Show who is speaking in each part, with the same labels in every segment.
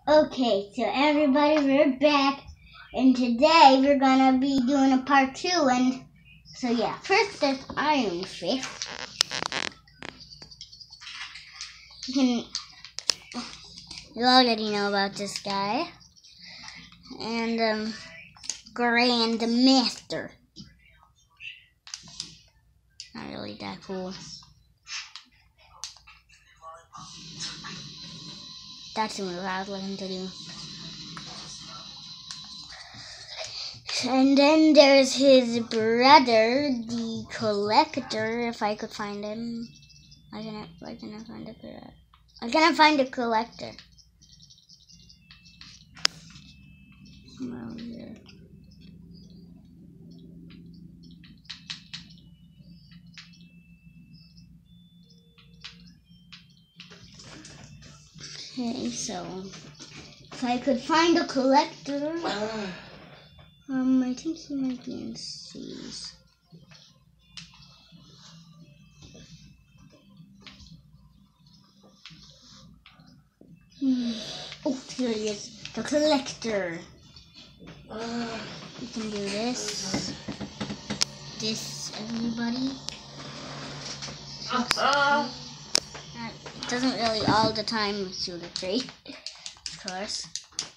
Speaker 1: Okay, so everybody, we're back, and today we're gonna be doing a part 2, and so yeah, first there's Iron Fist. You already know about this guy, and Grand Master. Not really that cool. That's the move I was looking to do. And then there's his brother, the Collector. If I could find him, I cannot find it. I cannot find the Collector. Around here. Okay, so if I could find a Collector, I think he might be in C's. Oh, here he is, the Collector. You can do this, everybody. It doesn't really all the time shoot a tree, of course.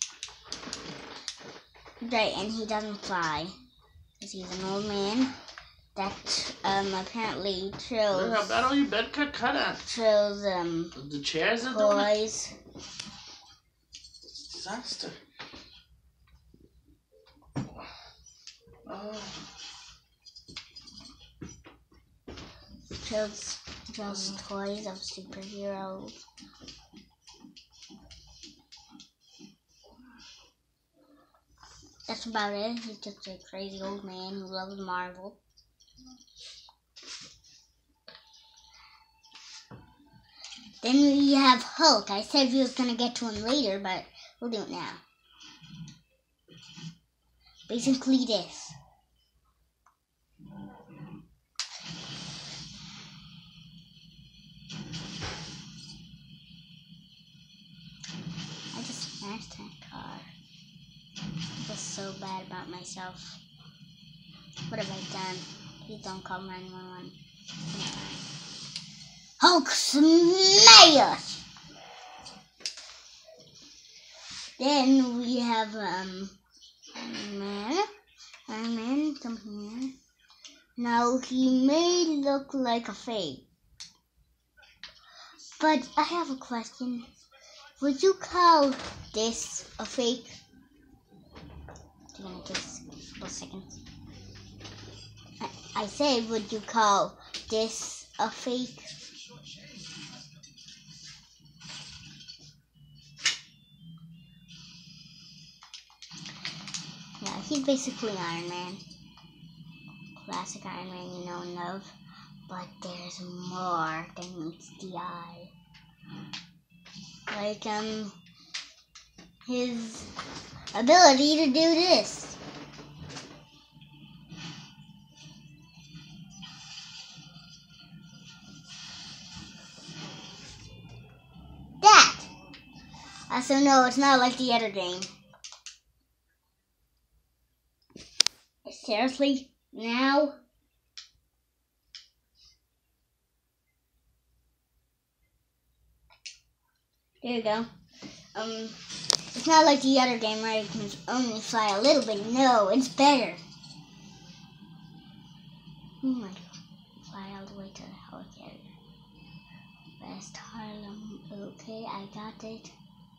Speaker 1: Right, and he doesn't fly, because he's an old man that apparently throws. Throws
Speaker 2: the chairs are
Speaker 1: toys.
Speaker 2: Disaster.
Speaker 1: Throws toys of superheroes. That's about it. He's just a crazy old man who loves Marvel. Then we have Hulk. I said we was gonna get to him later, but we'll do it now. Basically this. I just smashed that car. I feel so bad about myself. What have I done? Please don't call 911. Hulk smash! Then we have Iron Man, come here. Now he may look like a fake, but I have a question. Would you call this a fake? Give me just a couple seconds. I say, would you call this a fake? Yeah, he's basically Iron Man. Classic Iron Man you know and love. But there's more than meets the eye. Like, his ability to do this. That! So no, it's not like the other game. Seriously? Now? There you go. It's not like the other game where you can only fly a little bit. No, it's better. Oh my god. Fly all the way to the helicarrier. West Harlem. Okay, I got it.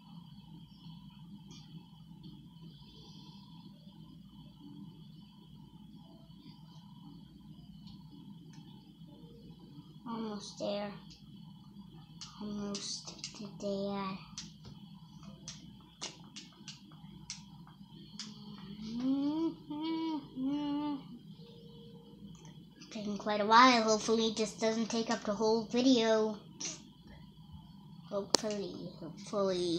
Speaker 1: Almost there. Almost there. Taking quite a while. Hopefully it just doesn't take up the whole video. Hopefully.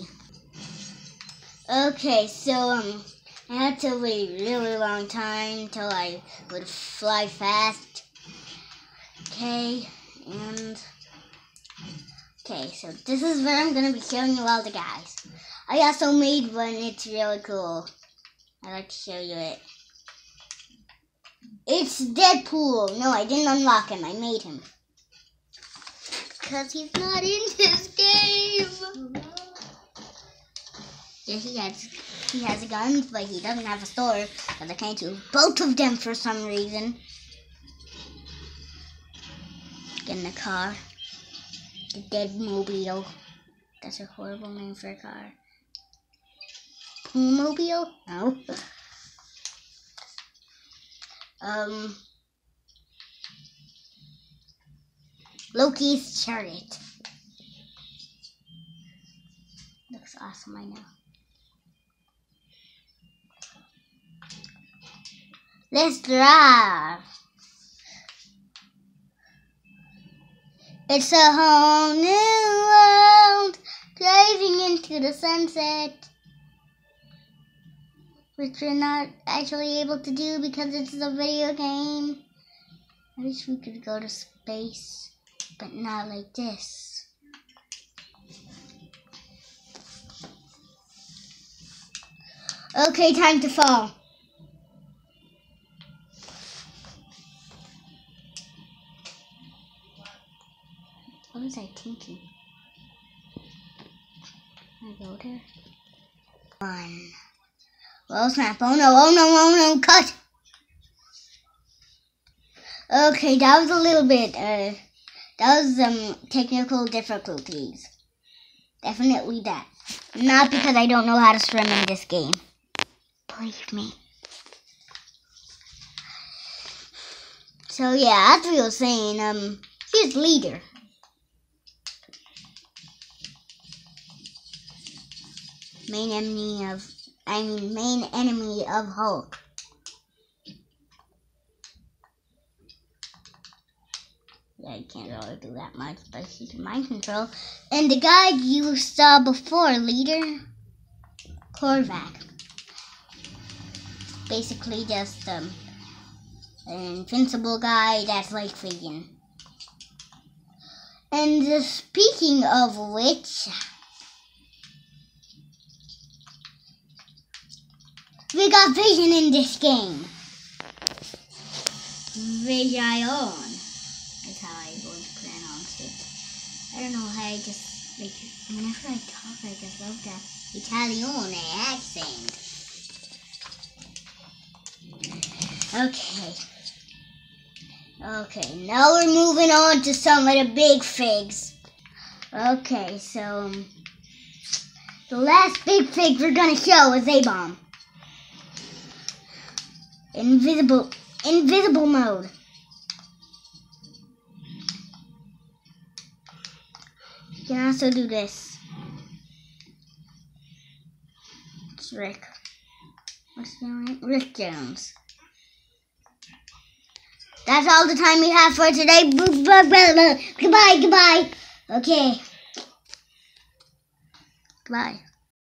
Speaker 1: Okay, so I had to wait a really long time till I would fly fast. Okay, so this is where I'm gonna be showing you all the guys. I also made one. It's really cool. I'd like to show you it. It's Deadpool. No, I didn't unlock him. I made him. Because he's not in this game. Yeah, he has a gun, but he doesn't have a sword. Because I can't use both of them for some reason. Get in the car. The Deadmobile. That's a horrible name for a car. Mobile? No. Loki's chariot. Looks awesome, I know. Let's drive. It's a whole new world, driving into the sunset, which we're not actually able to do because it's a video game. I wish we could go to space, but not like this. Okay, time to fall. What was I thinking? Can I go there? One. Well, snap. Oh no, oh no, oh no, cut! Okay, that was a little bit, that was, technical difficulties. Definitely that. Not because I don't know how to swim in this game. Believe me. So yeah, as we were saying, here's Leader. Main enemy of Hulk. Yeah, you can't really do that much, but he can mind control. And the guy you saw before, Leader, Korvac. Basically just an invincible guy that's like vegan. And speaking of which, we got Vision in this game. Vision. That's how I'm going to pronounce it. I don't know how I just, like, whenever I talk, I just love that Italian accent. Okay, now we're moving on to some of the big figs. Okay, so, the last big fig we're gonna show is A-Bomb. Invisible mode. You can also do this. It's Rick. What's his name? Rick Jones. That's all the time we have for today. Goodbye. Okay. Goodbye.